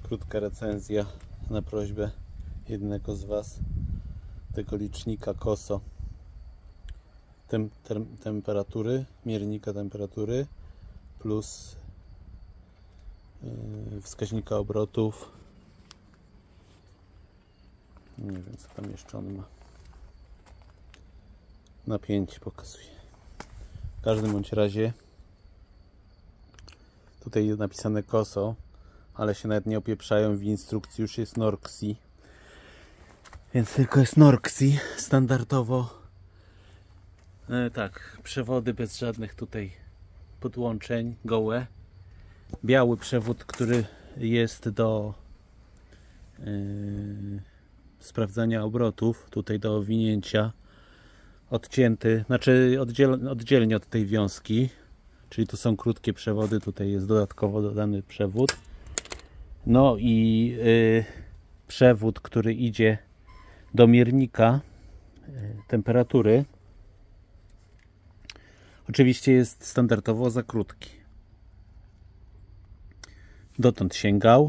Krótka recenzja na prośbę jednego z Was tego licznika KOSO temperatury, miernika temperatury plus wskaźnika obrotów. Nie wiem, co tam jeszcze on ma. Napięcie pokazuje. W każdym bądź razie tutaj jest napisane KOSO, ale się nawet nie opieprzają, w instrukcji już jest Norxi, więc tylko jest Norxi standardowo. Tak, przewody bez żadnych tutaj podłączeń, gołe. Biały przewód, który jest do sprawdzania obrotów, tutaj do owinięcia, odcięty, znaczy oddzielnie od tej wiązki, czyli tu są krótkie przewody, tutaj jest dodatkowo dodany przewód. No i przewód, który idzie do miernika temperatury, oczywiście jest standardowo za krótki. Dotąd sięgał,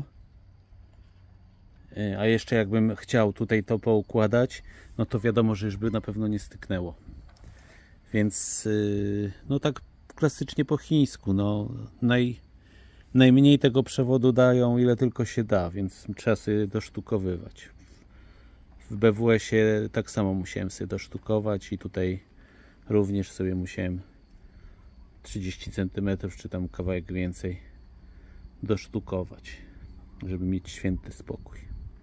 a jeszcze jakbym chciał tutaj to poukładać, no to wiadomo, że już by na pewno nie styknęło. Więc no tak klasycznie po chińsku, no najmniej tego przewodu dają, ile tylko się da, więc trzeba sobie dosztukowywać. W BWS-ie tak samo musiałem sobie dosztukować i tutaj również sobie musiałem 30 cm czy tam kawałek więcej dosztukować, żeby mieć święty spokój.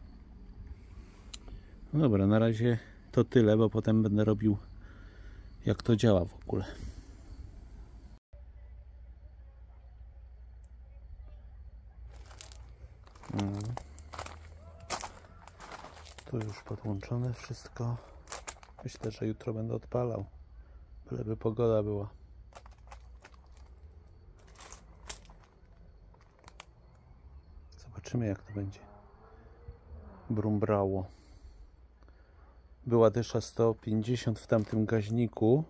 No dobra, na razie to tyle, bo potem będę robił, jak to działa w ogóle. Tu już podłączone wszystko. Myślę, że jutro będę odpalał, byleby pogoda była. Zobaczymy, jak to będzie brumbrało. Była dysza 150 w tamtym gaźniku,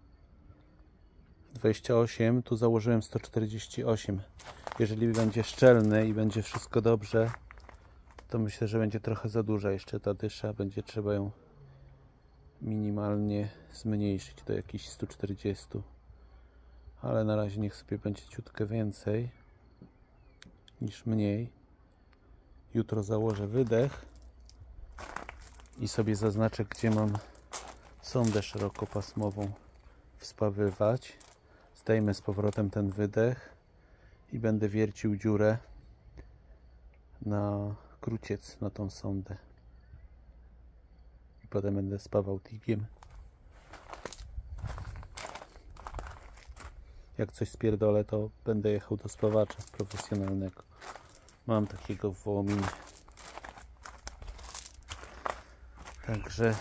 28, tu założyłem 148. Jeżeli będzie szczelny i będzie wszystko dobrze, to myślę, że będzie trochę za duża jeszcze ta dysza, będzie trzeba ją minimalnie zmniejszyć do jakichś 140, ale na razie niech sobie będzie ciutkę więcej niż mniej. Jutro założę wydech i sobie zaznaczę, gdzie mam sondę szerokopasmową wspawywać. Zdejmę z powrotem ten wydech i będę wiercił dziurę na kruciec, na tą sondę. I potem będę spawał tigiem. Jak coś spierdolę, to będę jechał do spawacza profesjonalnego. Mam takiego w Wołominie. Także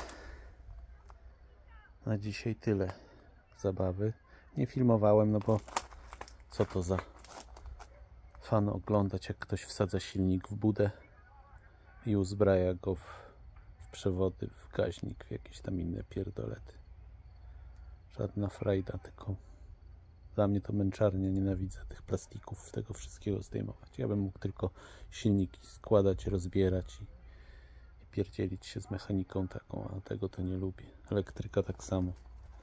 na dzisiaj tyle zabawy. Nie filmowałem, no bo co to za fan oglądać, jak ktoś wsadza silnik w budę i uzbraja go w przewody, w gaźnik, w jakieś tam inne pierdolety. Żadna frajda, tylko dla mnie to męczarnia. Nienawidzę tych plastików, tego wszystkiego zdejmować. Ja bym mógł tylko silniki składać, rozbierać i pierdzielić się z mechaniką taką, a tego to nie lubię. Elektryka tak samo.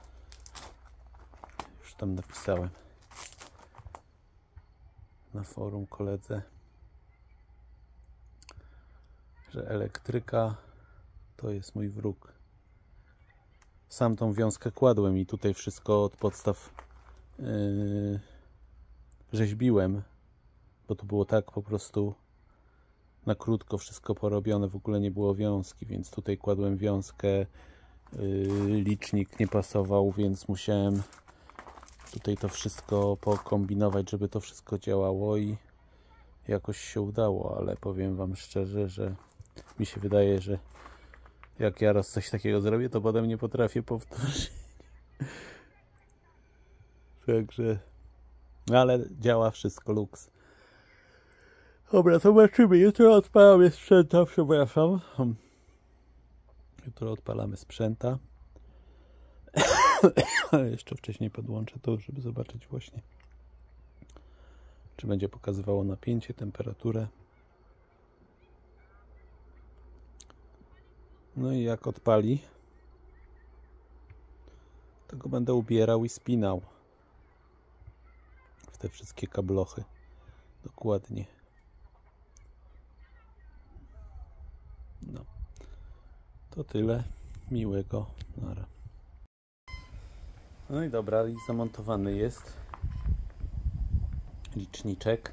Już tam napisałem na forum koledze, że elektryka to jest mój wróg. Sam tą wiązkę kładłem i tutaj wszystko od podstaw rzeźbiłem, bo to było tak po prostu na krótko wszystko porobione, w ogóle nie było wiązki, więc tutaj kładłem wiązkę, licznik nie pasował, więc musiałem tutaj to wszystko pokombinować, żeby to wszystko działało i jakoś się udało, ale powiem Wam szczerze, że mi się wydaje, że jak ja raz coś takiego zrobię, to potem nie potrafię powtórzyć. Także, ale działa wszystko luks. Dobra, zobaczymy. Jutro odpalamy sprzęta, przepraszam. Jutro odpalamy sprzęta. Jeszcze wcześniej podłączę to, żeby zobaczyć właśnie, czy będzie pokazywało napięcie, temperaturę. No i jak odpali, to go będę ubierał i spinał w te wszystkie kablochy. Dokładnie. No. To tyle. Miłego. Nara. No i dobra, i zamontowany jest liczniczek.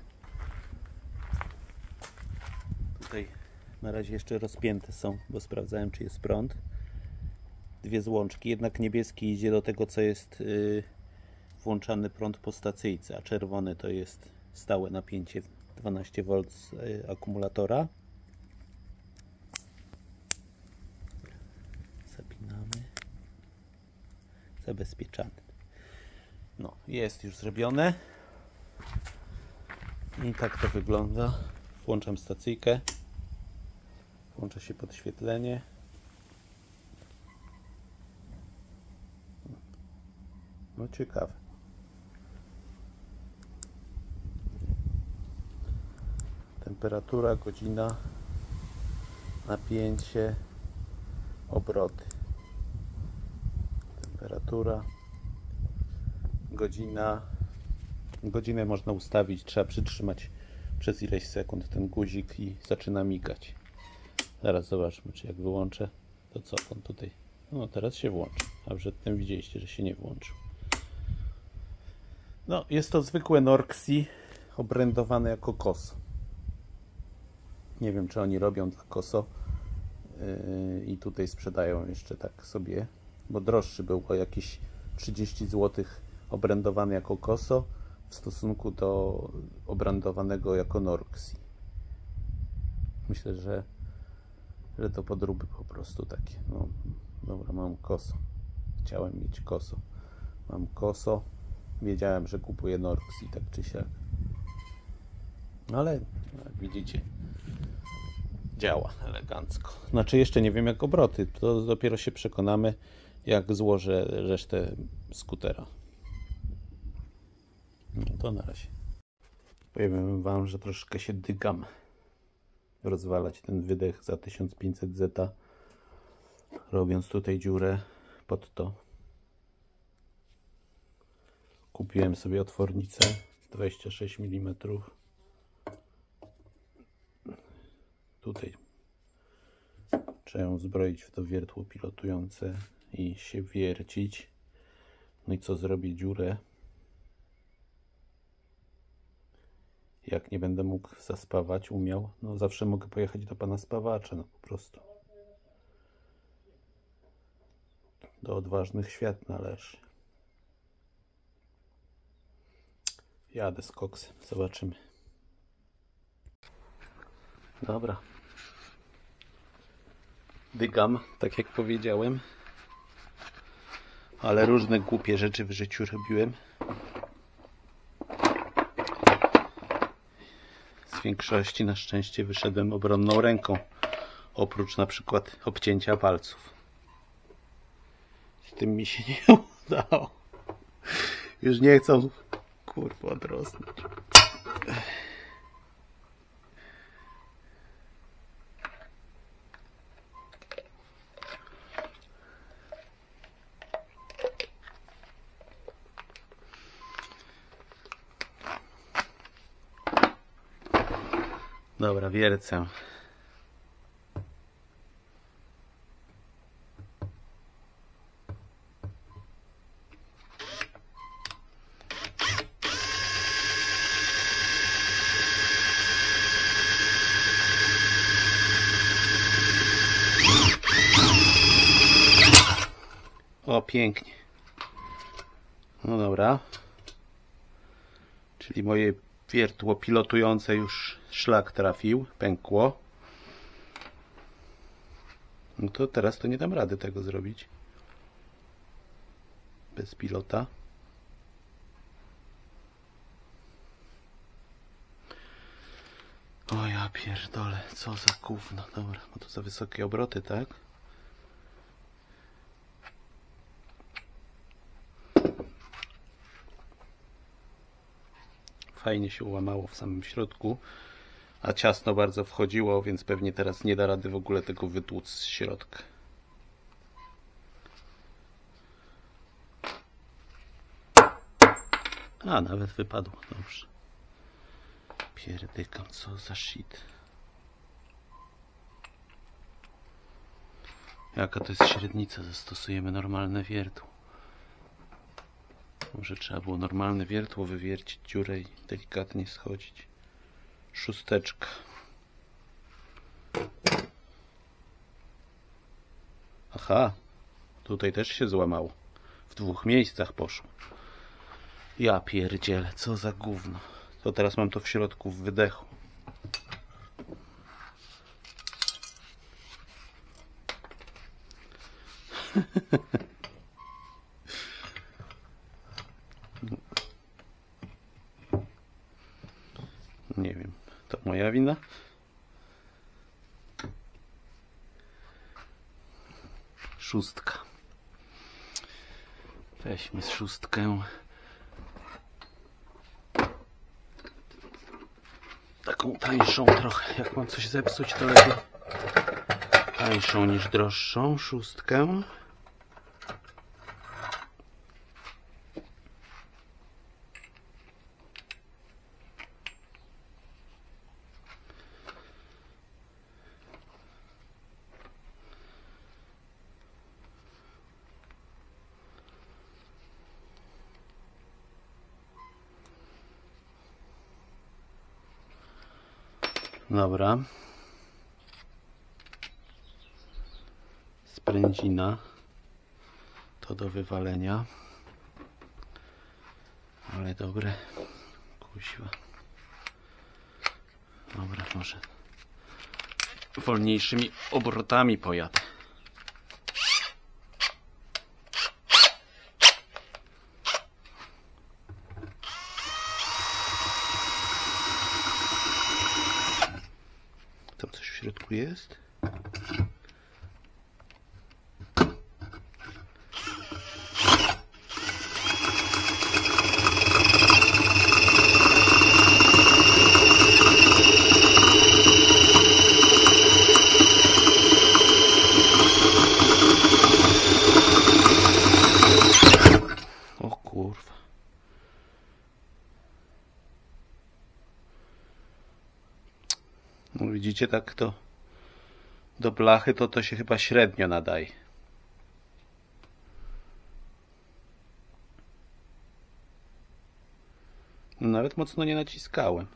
Tutaj na razie jeszcze rozpięte są, bo sprawdzałem, czy jest prąd. Dwie złączki, jednak niebieski idzie do tego, co jest włączany prąd po stacyjce, a czerwony to jest stałe napięcie 12V z akumulatora. Zapinamy. Zabezpieczamy. No, jest już zrobione. I tak to wygląda. Włączam stacyjkę. Włącza się podświetlenie. No ciekawe. Temperatura, godzina, napięcie, obroty. Temperatura, godzina. Godzinę można ustawić, trzeba przytrzymać przez ileś sekund ten guzik i zaczyna migać. Zaraz zobaczmy, czy jak wyłączę, to co on tutaj. No teraz się włączy, a przedtem widzieliście, że się nie włączył. No, jest to zwykłe Norxi obrędowane jako Koso. Nie wiem, czy oni robią dla Koso i tutaj sprzedają jeszcze tak sobie, bo droższy był o jakieś 30 zł obrędowany jako Koso w stosunku do obrędowanego jako Norxi. Myślę, że to podróby po prostu takie. No, dobra, mam Koso. Chciałem mieć Koso. Mam Koso. Wiedziałem, że kupuję Norxi, tak czy siak. Ale jak widzicie, działa elegancko. Znaczy jeszcze nie wiem jak obroty. To dopiero się przekonamy, jak złożę resztę skutera. No to na razie. Powiem wam, że troszkę się dygam rozwalać ten wydech za 1500 zeta, robiąc tutaj dziurę pod to. Kupiłem sobie otwornicę 26 mm. Tutaj trzeba ją zbroić w to wiertło pilotujące i się wiercić. No i co, zrobię dziurę. Jak nie będę mógł zaspawać, umiał, no zawsze mogę pojechać do pana spawacza, no po prostu. Do odważnych świat należy. Jadę z koksem, zobaczymy. Dobra. Dygam, tak jak powiedziałem. Ale różne głupie rzeczy w życiu robiłem. Z większości na szczęście wyszedłem obronną ręką. Oprócz na przykład obcięcia palców. Z tym mi się nie udało. Już nie chcą, kurwa, odrosnąć. Dobra, wiercę. O, pięknie. No dobra. Czyli moje wiertło pilotujące już szlak trafił, pękło. No to teraz to nie dam rady tego zrobić. Bez pilota. O ja pierdolę, co za gówno. Dobra, no to za wysokie obroty, tak? Fajnie się ułamało w samym środku, a ciasno bardzo wchodziło, więc pewnie teraz nie da rady w ogóle tego wytłuc z środka. A, nawet wypadł. Dobrze. Pierdykam, co za shit. Jaka to jest średnica? Zastosujemy normalne wiertło. Może trzeba było normalne wiertło wywiercić dziurę i delikatnie schodzić. 6. Aha, tutaj też się złamało. W 2 miejscach poszło. Ja pierdzielę, co za gówno. To teraz mam to w środku w wydechu. Nie wiem, to moja wina? Szóstka. Weźmy 6. Taką tańszą trochę. Jak mam coś zepsuć, to lepiej tańszą niż droższą. 6. Dobra. Sprędzina. To do wywalenia. Ale dobre. Kuźwa. Dobra, może wolniejszymi obrotami pojadę. Tam coś w środku jest? O kurwa. No widzicie, tak to do blachy to się chyba średnio nadaje. Nawet mocno nie naciskałem.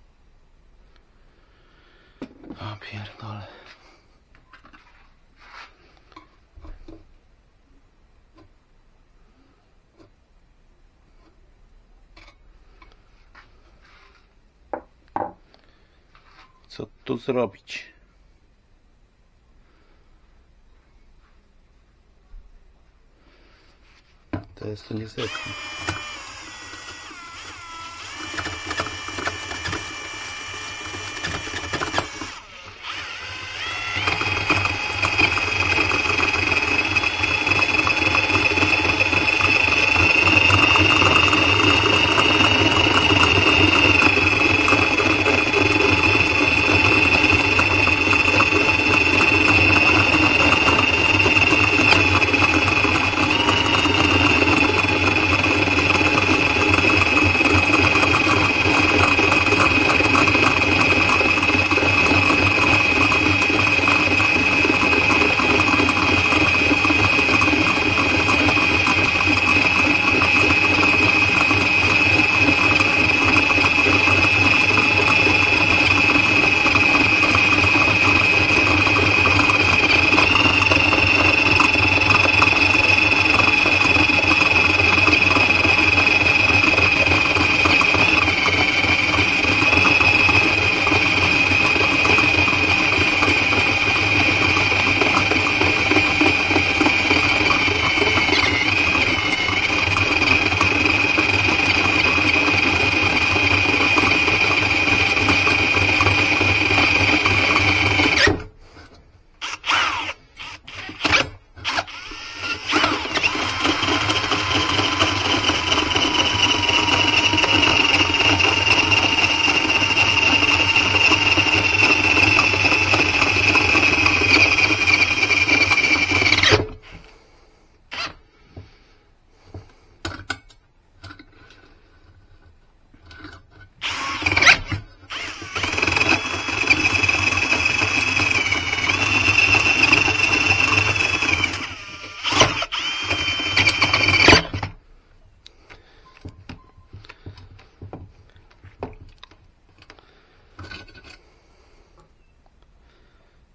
O pierdole. Co tu zrobić? To jest to niezwykłe.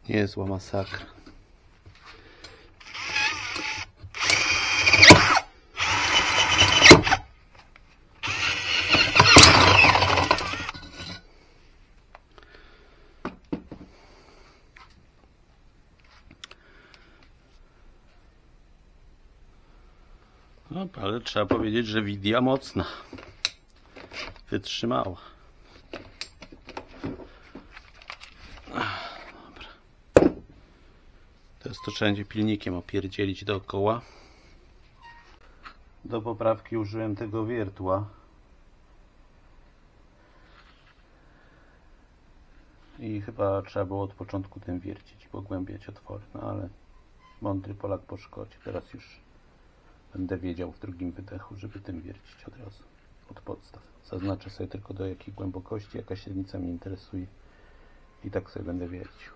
Niezła masakra. No, ale trzeba powiedzieć, że widia mocna. Wytrzymała. Dobra. Teraz to trzeba będzie pilnikiem opierdzielić dookoła. Do poprawki użyłem tego wiertła. I chyba trzeba było od początku tym wiercić, pogłębiać otwory. No ale mądry Polak po szkodzie. Teraz już będę wiedział w drugim wydechu, żeby tym wiercić od razu, od podstaw. Zaznaczę sobie tylko do jakiej głębokości, jaka średnica mnie interesuje i tak sobie będę wiercił.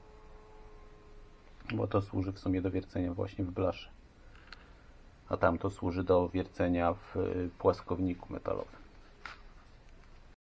Bo to służy w sumie do wiercenia właśnie w blasze, a tamto służy do wiercenia w płaskowniku metalowym.